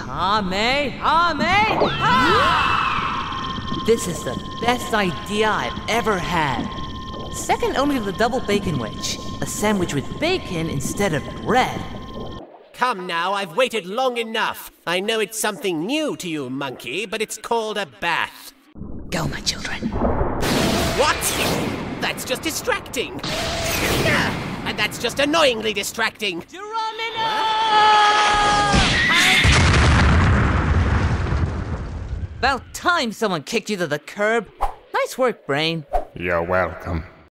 This is the best idea I've ever had. Second only to the double bacon wedge. A sandwich with bacon instead of bread. Come now, I've waited long enough. I know it's something new to you, monkey, but it's called a bath. Go, my children. What? That's just distracting. And that's just annoyingly distracting. About time someone kicked you to the curb. Nice work, Brain. You're welcome.